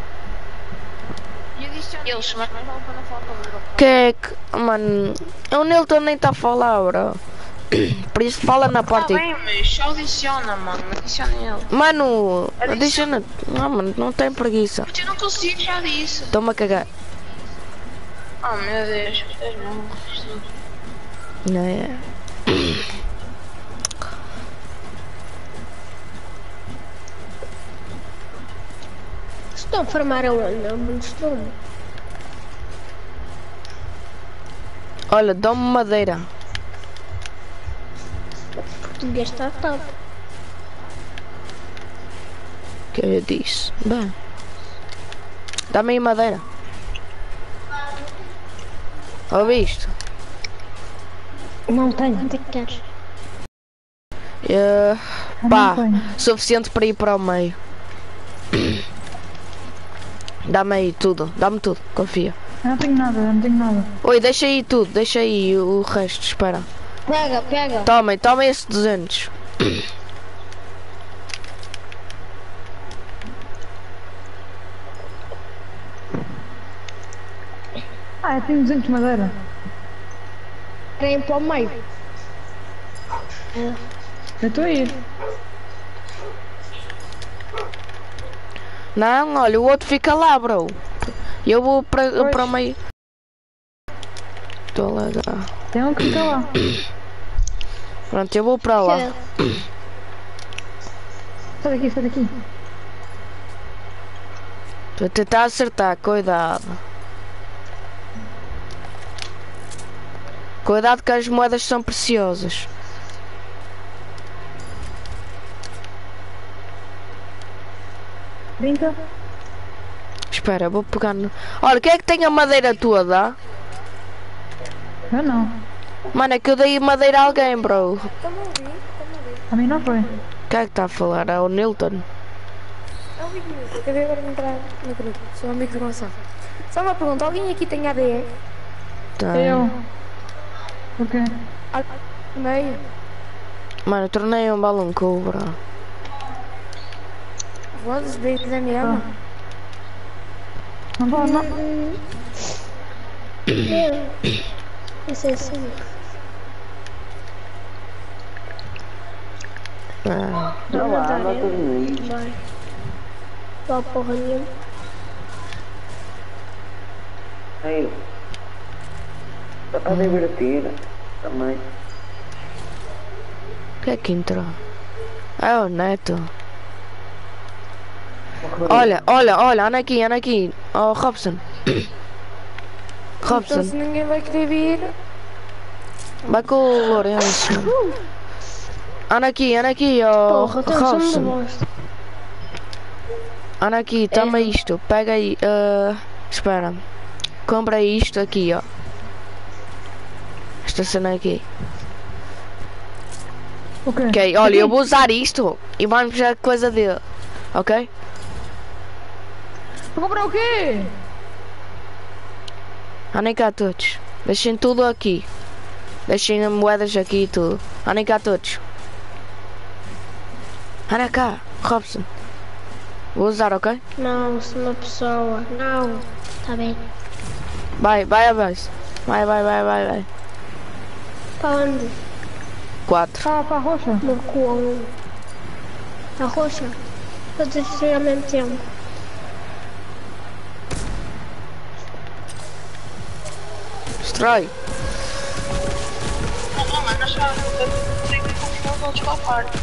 E adiciona eles, mas mais vale para não falar com o grupo. Que é que. Mano, o Nilton nem está a falar, bro. Por isso fala na Tá party. bem, mas só adiciona, mano. Adiciona ele. Mano, adiciona. Não, mano, não tem preguiça. Putz, eu não consigo, já disse. Toma a cagar. Oh meu Deus, vocês não. Não é? Estão a formar aonde? Não, muito estou. Olha, dá-me madeira. Português está top. Que eu disse. Bem. Dá-me aí madeira. Ouviste? Não tenho. Quanto é que queres? Pá, suficiente para ir para o meio. Dá-me aí tudo, dá-me tudo, confia. Eu não tenho nada. Oi, deixa aí tudo, deixa aí o resto, espera. Pega. Toma esse 200. Eu tenho 200 de madeira. Querem para o meio. Eu estou a ir. Não, olha, o outro fica lá, bro. Eu vou para o meio. Estou a largar. Tem um que fica lá. Pronto, eu vou para lá. Sai daqui. Estou a tentar acertar, cuidado. Cuidado que as moedas são preciosas. Brinca. Espera, vou pegar no... Olha, quem é que tem a madeira toda? Eu não. Mano, é que eu dei madeira a alguém, bro. A mim não foi. Quem é que está a falar? É o Nilton. É o Vinícius, acabei agora de entrar no grupo, sou amigo do Gonçalo. Só uma pergunta, alguém aqui tem ADE? Eu. O quê? Meio? Mano, eu tornei um balão cobra. Vozes bem da mesma? Não vou, não. Isso é assim. Ah, Vai. Só porra nenhuma. Aí, só para divertir também. quem é que entrou? É o Neto. Olha, anda aqui. Oh, Robson. Então se Robson, ninguém vai querer vir... vai com o Lourenço. Anda aqui, oh, Porra, então são Robson. bosta. Anda aqui, toma isto. Pega aí, espera. Compra isto aqui, ó. Esta cena aqui. Ok, olha, eu vou usar isto e vamos ver a coisa dele. Ok? Vou comprar o quê? Andem cá todos. Deixem tudo aqui. Deixem moedas aqui e tudo. Andem cá todos. Anda cá, Robson. Vou usar, ok? Não, sou uma pessoa. Não. Tá bem. Vai abaixo. Vai. Para onde? 4. Para a roxa. No cu. A roxa. Todos assistir ao mesmo tempo. Destrói. Não, mano, nós só tenho que continuar com outros para a parte.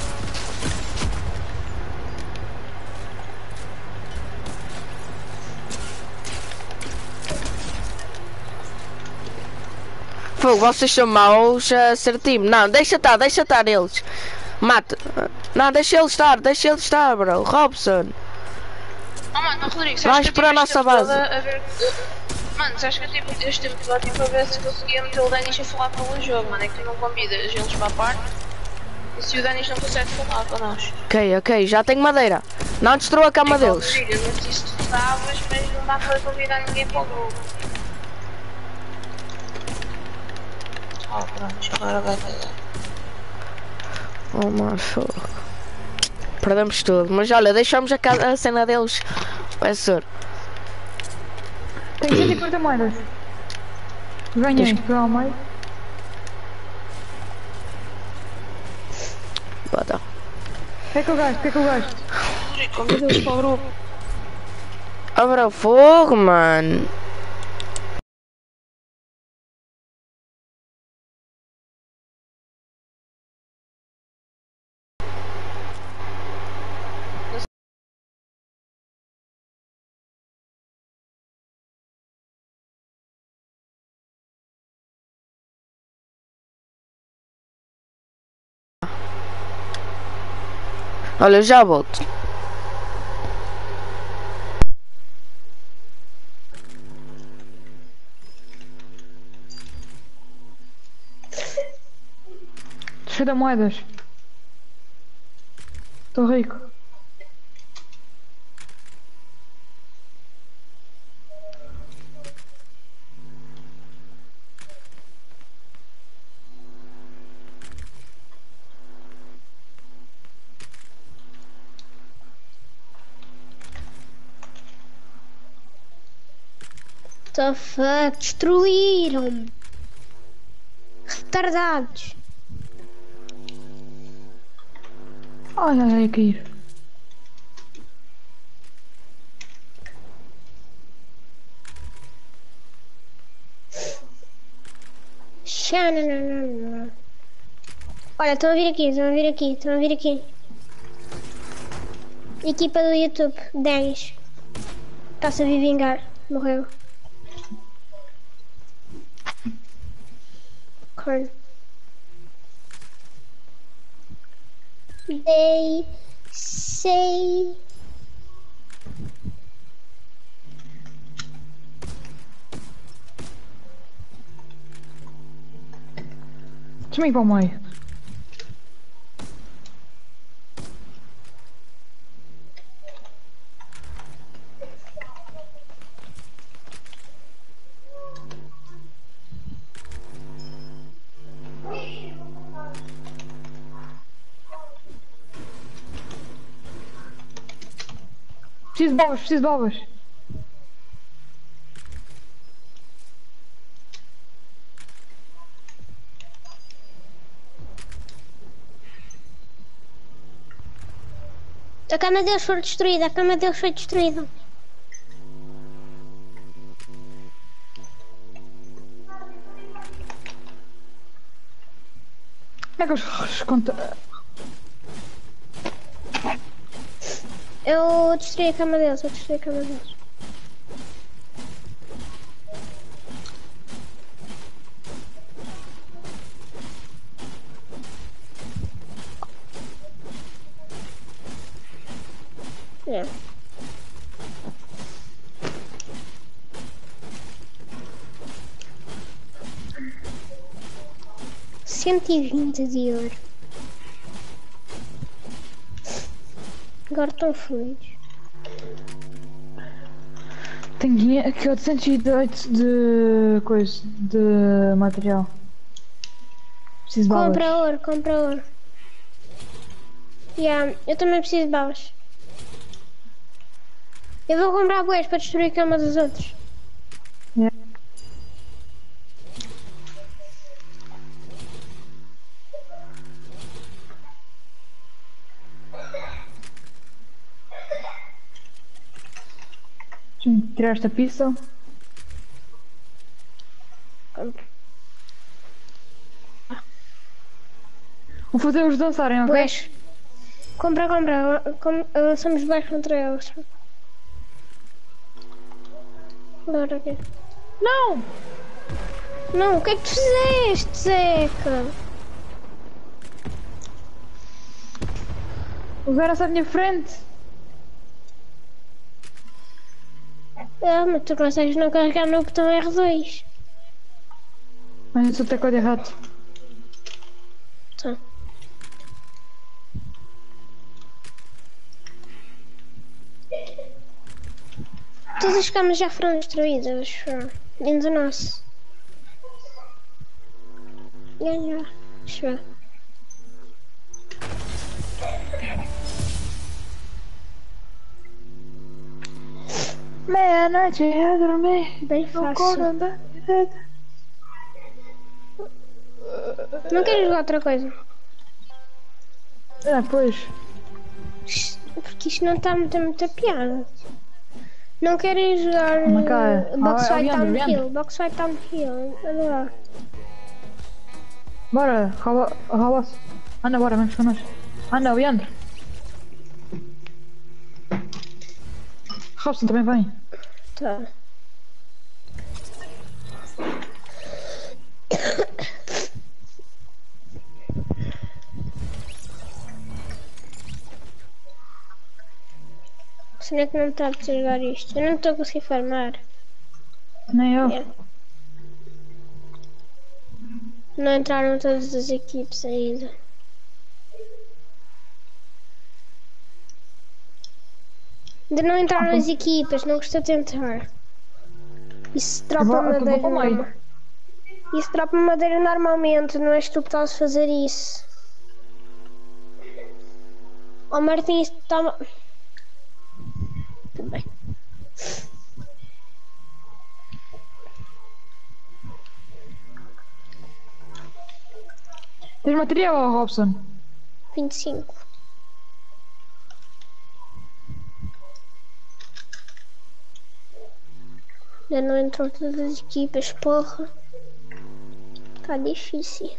Fogo, vocês são maus a ser time. Não, deixa estar eles. Mata. Não, deixa ele estar, bro. Robson. Oh, mano, Rodrigo, Vais para a nossa base. Mano, sabes que eu tipo, este episódio para ver se conseguia meter o Danis a falar pelo jogo, mano. É que tu não convidas eles para a parte. E se o Danis não consegue falar para nós? Ok, já tenho madeira. Não destrua a cama deles. Eu não sei se tu sabes, mas não dá para convidar ninguém para o grupo. Ah, pronto, agora vai dar. Oh, mano, fogo. Perdemos tudo. Mas olha, deixamos a cena deles. Vai ser. Tenho 140 moedas. Ganhei, foi ao meio. Bota. O que é que eu gasto? Convida-os para o grupo. Abra o fogo, mano. Olha, eu já volto. Cheio de moedas. Estou rico. The fuck? Destruíram-me. Retardados. Ai, a cair. Xananana. Olha, estão a vir aqui. Equipa do YouTube, 10. Está-se a vir vingar. Morreu. Corn. They say... Deixa-me ir para o meio. Preciso de bolas. A cama deles foi destruída, Como é que eles contam? Eu destruí a cama deles, É. $120 de ouro. Agora estão fluidos. Tenho aqui 808 de coisa, de material. Preciso de balas. Compra ouro. Yeah, eu também preciso de balas. Eu vou comprar bois para destruir a cama dos outros. Yeah. Deixa-me tirar esta pista. Vou fazer os dançarem, ok? Bois. Compra. Somos bois contra eles. Agora aqui. Não! Não, o que é que tu fizeste, Zeca? Usaram-se à minha frente. Ah, mas tu consegues não carregar no botão R2. Mas isso até código errado. Tá. Todas as camas já foram destruídas, menos o nosso. Já. Deixa eu ver. Meia-noite eu dormi. Bem No fácil. coro da direita. Não quero jogar outra coisa. Pois. Porque isto não está muita piada. Não quero jogar Não cai. Box Fight Leandro. Downhill. Box Fight Downhill. Olha lá. Bora, rouba-se. Anda, bora, vamos connosco. Anda, Leandro. Robson também vem. Tá. Será que não está a jogar isto? Eu não estou a conseguir farmar. Nem eu. É. Não entraram todas as equipes ainda. Ainda não entraram as equipas, não custa tentar. Isso dropa Eu vou madeira para o meio. normal. Isso dropa madeira normalmente, não és tu que estás a fazer isso. Oh Martim, isso está... Tudo bem. Tens material, Robson? 25. Já não entrou todas as equipas, porra. Tá difícil.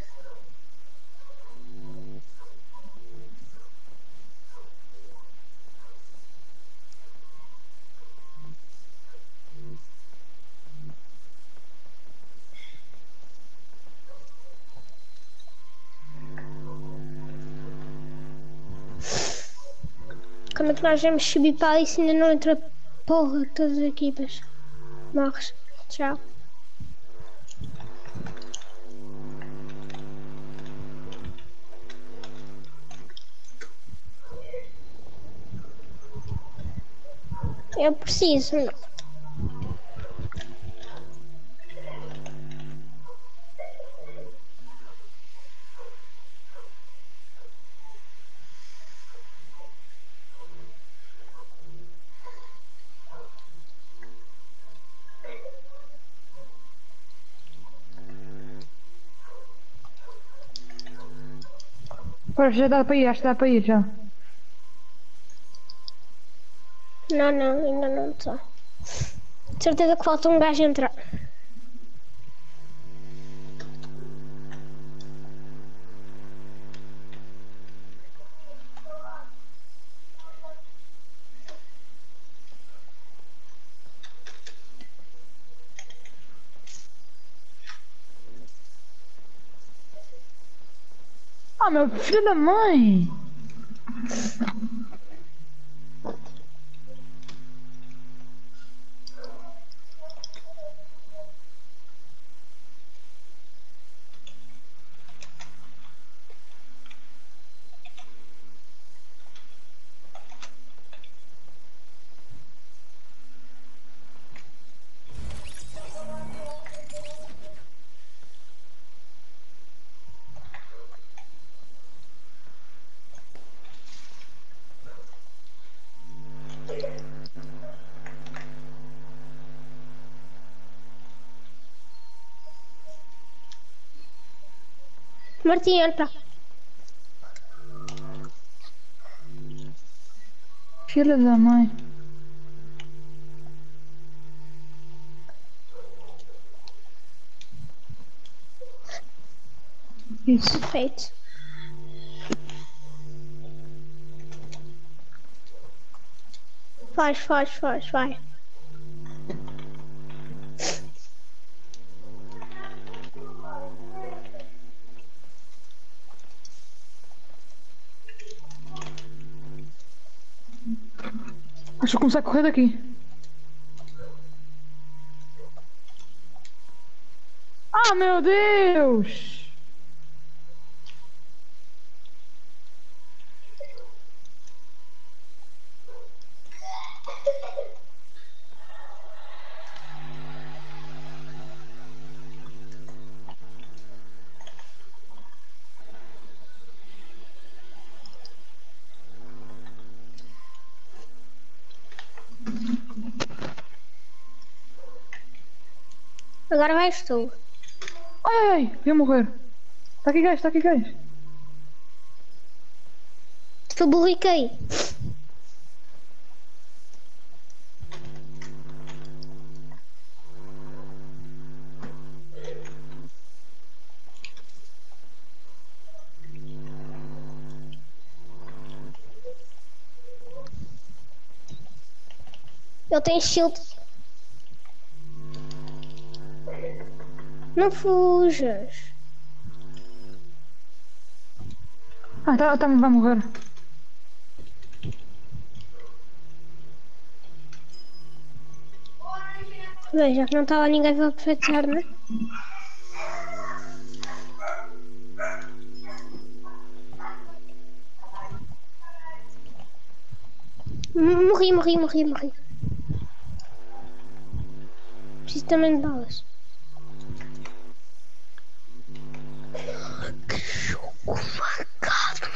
Como é que nós vamos subir para ali se ainda não entra porra todas as equipas? Morres. Tchau. Eu preciso. Bora, já dá para ir, acho que dá para ir já. Não, ainda não está. De certeza que falta um gajo entrar. Ah, meu filho da mãe! Martim, entra. Filha da mãe. Isso. Feito. Faz, vai. Acho que vou começar a correr daqui. Ah, meu Deus! Agora vais tu. Ai, ai, ai, ia morrer. Está aqui gajo, está aqui gajo. Publiquei. Eu tenho shield. Não fujas. Ah, vai morrer. Bem, já que não está lá ninguém para aproveitar, né? Morri. Preciso também de balas. Que jogo vagado.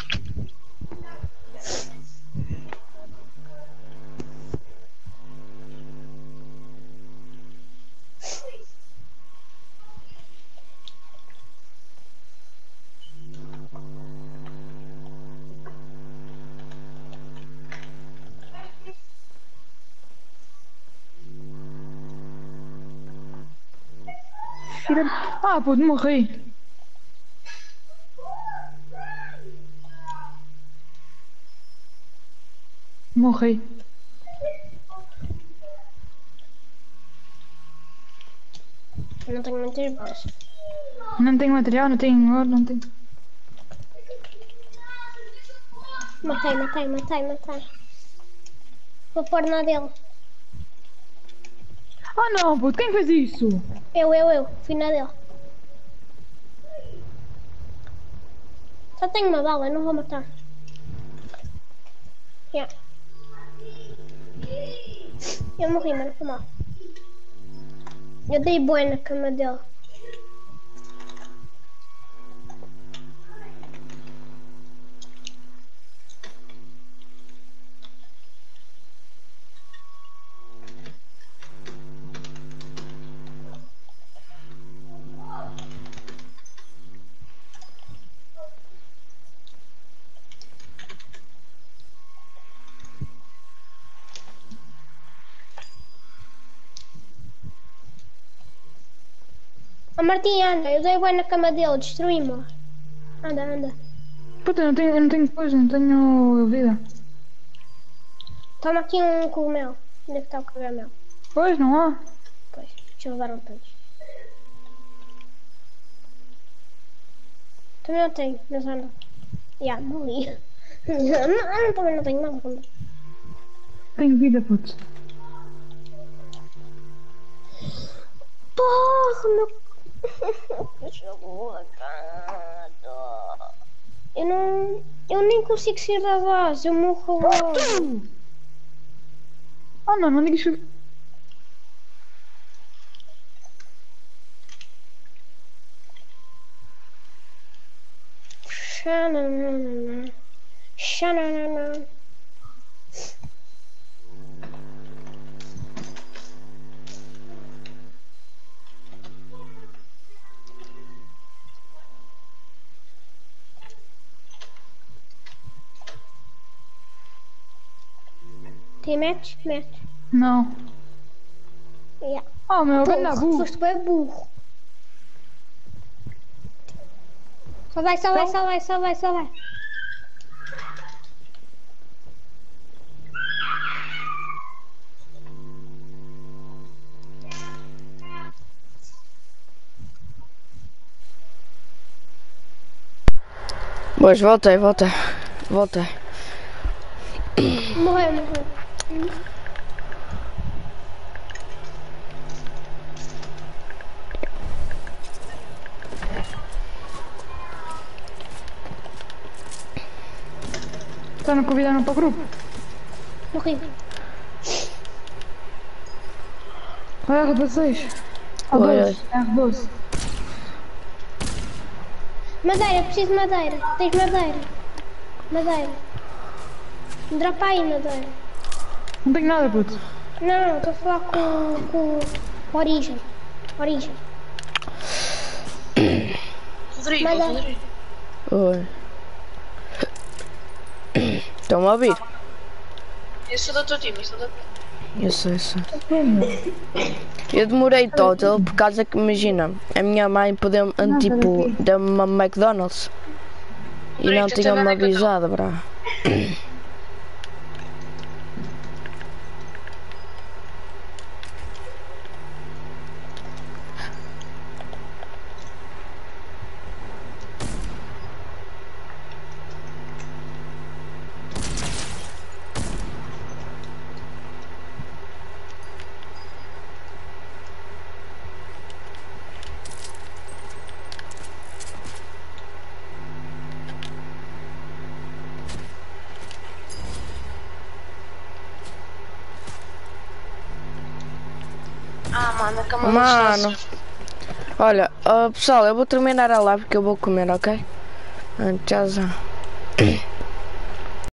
Ah, puto, morri. Morri. Eu não tenho muitas balas. Não tenho material, não tenho ouro, não tenho... Matei. Vou pôr na dele. Ah não, puto, quem fez isso? Eu. Fui na dele. Só tenho uma bala, não vou matar. Yeah. Eu morri, mas não foi mal. Eu dei boa na cama dele. Ô Martim, anda, eu dei boa na cama dele, destruí-me. Anda. Puta, eu não tenho coisa, não tenho vida. Toma aqui um cogumelo. Onde é que está o cogumelo? Pois, não há. Pois, já levaram todos. Também não tenho, mas anda. Morri. Também não tenho nada. Tenho vida, puto. Porra, meu... Que jogo vagado. Eu nem consigo sair da base, eu morro logo. Ah não digas que... Xananana. Tem match? Match. Não. Yeah. Oh meu, ganda burro. Foste bem burro. Só vai. Pois, voltei. Morreu. não convidaram para o grupo? Morri. Qual é a R16? Oi, R12. Madeira, preciso de madeira. Tens madeira? Madeira. Dropa aí, madeira. Não tenho nada, puto. Não, estou a falar com Origem. Origem. Rodrigo, Mas- Rodrigo. oi. Estão a ouvir? Eu sou do teu time, eu sou do teu time. Eu sei. Eu demorei todo por causa que, imagina, a minha mãe podiu, tipo, deu-me uma McDonald's e não tinha-me avisado, bro. Ah, mano, a cama Mano, olha, pessoal, eu vou terminar a live porque eu vou comer, ok? Tchau.